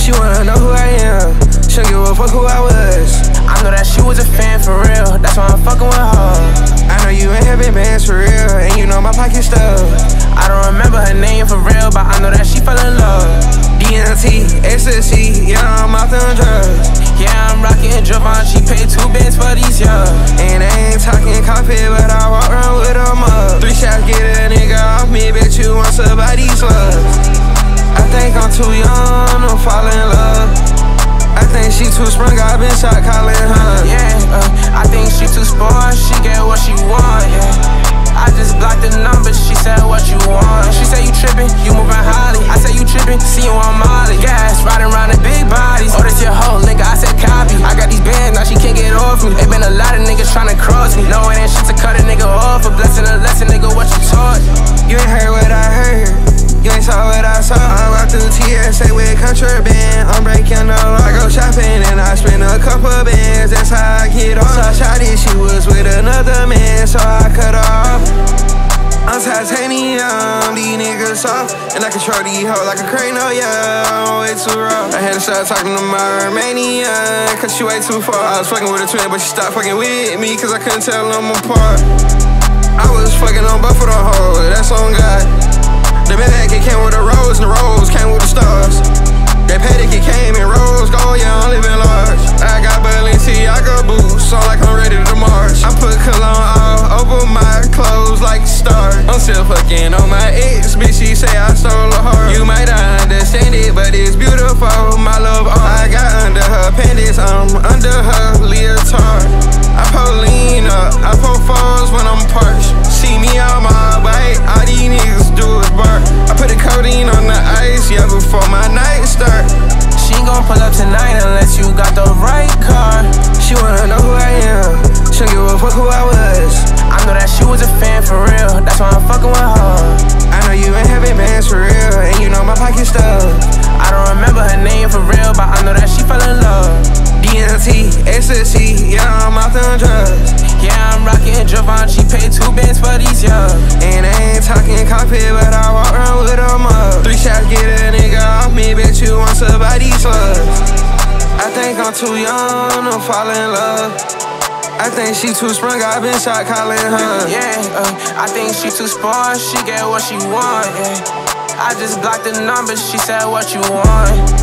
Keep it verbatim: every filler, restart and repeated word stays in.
She wanna know who I am, she don't give a fuck who I was. I know that she was a fan for real, that's why I'm fucking with her. I know you ain't having bands for real, and you know my pocket stuff. I don't remember her name for real, but I know that she fell in love. D N T, ecstasy, yeah, I'm off them drugs. Yeah, I'm rockin' Javon, she paid two bands for these, yeah. And I ain't talking coffee, but I walk around with a mug. Three shots get a nigga off me, bet you want some of these slugs. I think I'm too young to fall in love. I think she too sprung, I've been shot calling her. Yeah, uh, I think she too spoiled, she get what she want, yeah. I just blocked the number, she said what you want. She said you trippin', you moving highly. I said you trippin', see you on Molly. Gas, riding around in big bodies. Oh, this your hoe, nigga, I said copy. I got these bands, now she can't get off me. They been a lot of niggas tryna cross me. No, it ain't shit to cut a nigga off. A blessing, a lesson, nigga, what you taught. You ain't heard what I heard, you ain't saw what I saw. I walk through T S A with contraband, I'm breaking the law. I go shopping and I spend a couple bands, that's how I get off. So I shot it, she was with another man, so I cut her off. I'm titanium, these niggas soft, and I control these hoes like a crane, oh yeah, I'm way too rough. I had to start talking to my Romanian, cause she way too far. I was fucking with a twin, but she stopped fucking with me, cause I couldn't tell them apart. I was fucking on both of them hoes, that's on God. The bag, it came with a rose, and the rose came with the stars. That paddock, it came in rose gold, yeah, I'm living large. I got Balenciaga boots, so like I'm ready to march. I put cologne all over my clothes like a star. I'm still fucking on my ex, bitch, she say I stole her heart. You might not understand it, but it's beautiful, my love art. I got under her panties, I'm under her leotard. I pull lean up, I pull falls when I'm parched. See me on my bike, all these niggas do is bark. I put the codeine on the ice, yeah, before my night start. She ain't gon' pull up tonight unless you got the right car. She wanna know who I am, she don't give a fuck who I was. I know that she was a fan for real, that's why I'm fucking with her. I know you ain't having bands for real, and you know my pocket stuff. I don't remember her name for real, but I know that she fell in love. D N T, ecstasy, yeah, I'm off them drugs. Yeah, I'm rockin' Javon, she paid two bands for these, yeah. And I ain't talking coffee, but I walk around with a mug. Three shots get a nigga off me, bet you want some of these slugs. I think I'm too young to fall in love. I think she too sprung, I've been shot calling her. Yeah, uh, I think she too spoiled, she get what she want, yeah. I just blocked the number, she said what you want.